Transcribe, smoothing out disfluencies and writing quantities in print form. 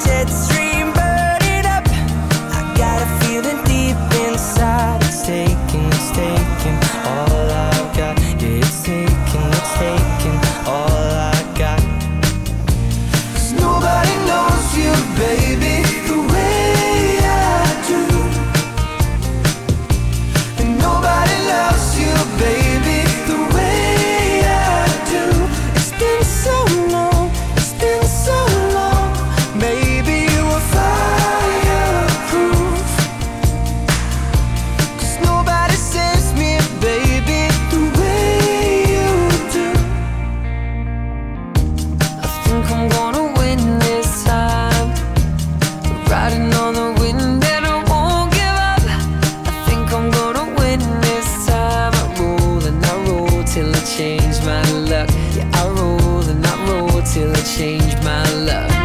jet stream burning up. I got a feeling deep inside. It's taking all I've got. Yeah, it's taking all I got. 'Cause nobody knows you, baby, the way I do. And nobody loves you, baby, the way I do. It's been so long, it's been so long. Maybe you were fireproof. 'Cause nobody saves me, baby, the way you do. I think I'm gonna win this time. Riding on the wind and I won't give up. I think I'm gonna win this time. I roll and I roll till I change my luck. Yeah, I roll and I roll till I change my luck.